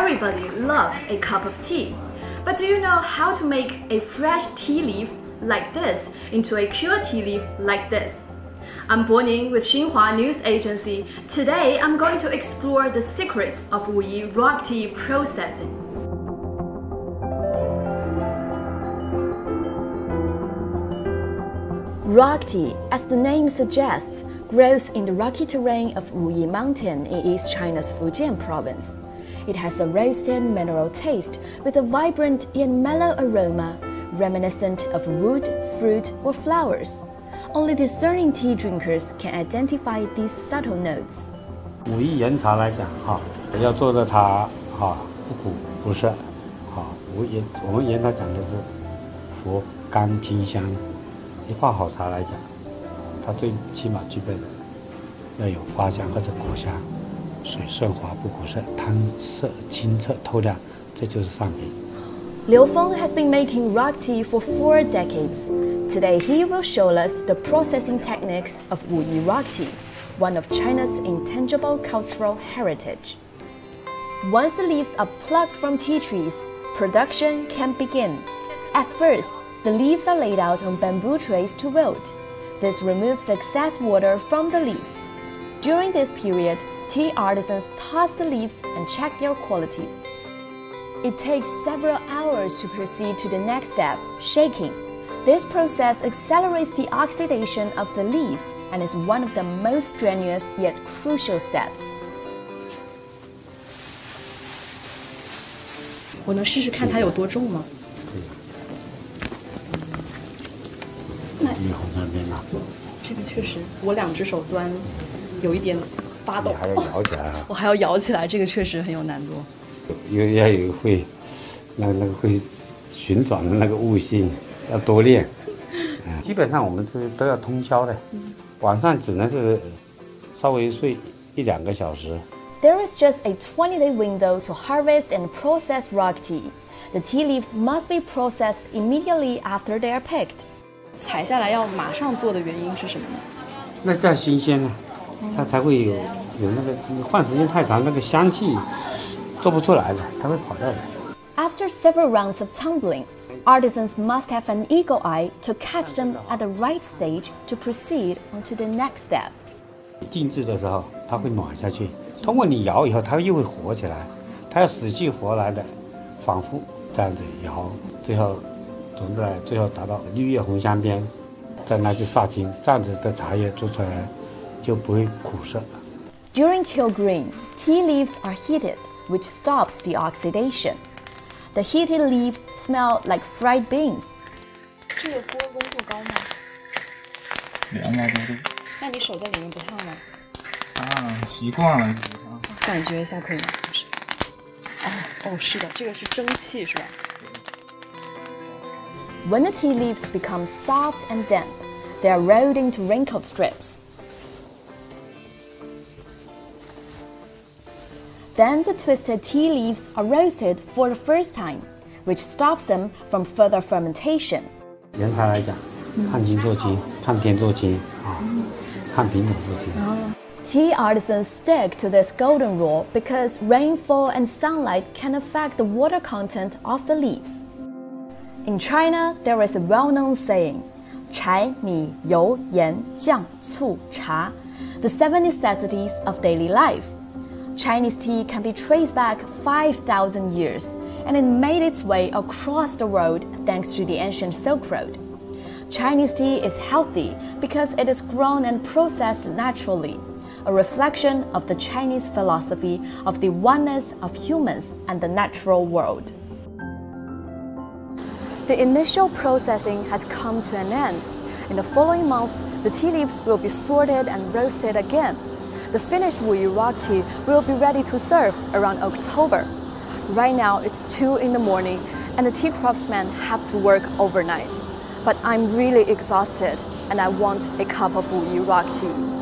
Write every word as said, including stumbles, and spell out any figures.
Everybody loves a cup of tea. But do you know how to make a fresh tea leaf like this into a cured tea leaf like this? I'm Boning with Xinhua News Agency. Today I'm going to explore the secrets of Wuyi rock tea processing. Rock tea, as the name suggests, grows in the rocky terrain of Wuyi Mountain in East China's Fujian province. It has a roasted mineral taste with a vibrant yet mellow aroma, reminiscent of wood, fruit, or flowers. Only discerning tea drinkers can identify these subtle notes. 武夷岩茶来讲，哈，要做的茶，哈，不苦不涩，哈，武夷我们岩茶讲的是佛甘清香。一泡好茶来讲，它最起码具备的要有花香或者果香，水顺滑不苦涩，汤色清澈透亮，这就是上品。 Liu Feng has been making rock tea for four decades. Today he will show us the processing techniques of Wuyi rock tea, one of China's intangible cultural heritage. Once the leaves are plucked from tea trees, production can begin. At first, the leaves are laid out on bamboo trays to wilt. This removes excess water from the leaves. During this period, tea artisans toss the leaves and check their quality. It takes several hours to proceed to the next step, shaking. This process accelerates the oxidation of the leaves and is one of the most strenuous yet crucial steps. 我能试试看它有多重吗？ 你红上边拿。 这个确实，我两只手端有一点发抖。 还要摇起来啊！ 我还要摇起来，这个确实很有难度。 有要有会，那个那个会旋转的那个悟性，要多练。嗯，基本上我们是都要通宵的，晚上只能是稍微睡一两个小时。 There is just a twenty-day window to harvest and process rock tea. The tea leaves must be processed immediately after they are picked. 采下来要马上做的原因是什么呢？ 那这样新鲜呢，它才会有有那个，你换时间太长，那个香气做不出来的，它会跑掉的。 After several rounds of tumbling, artisans must have an eagle eye to catch them at the right stage to proceed onto the next step. 静置的时候，它会暖下去。通过你摇以后，它又会活起来。它要死去活来的，反复这样子摇，最后。 总之来，最后达到绿叶红香边，再拿去杀青，这样子的茶叶做出来就不会苦涩。 During kilgreen, tea leaves are heated, which stops the oxidation. The heated leaves smell like fried beans. 这个锅温度高吗？ 两百多度。 那你手在里面不烫吗？ 啊，习惯了就不烫。 感觉一下可以吗？就是。哦哦，是的，这个是蒸汽是吧？ When the tea leaves become soft and damp, they are rolled into wrinkled strips. Then the twisted tea leaves are roasted for the first time, which stops them from further fermentation. 岩茶来讲，看金做金，看天做金啊，看品种做金。 Tea artisans stick to this golden rule because rainfall and sunlight can affect the water content of the leaves. In China, there is a well-known saying, 柴米油盐酱醋茶, the seven necessities of daily life. Chinese tea can be traced back five thousand years, and it made its way across the world thanks to the ancient Silk Road. Chinese tea is healthy because it is grown and processed naturally, a reflection of the Chinese philosophy of the oneness of humans and the natural world. The initial processing has come to an end. In the following months, the tea leaves will be sorted and roasted again. The finished Wuyi rock tea will be ready to serve around October. Right now, it's two in the morning, and the tea craftsmen have to work overnight. But I'm really exhausted, and I want a cup of Wuyi rock tea.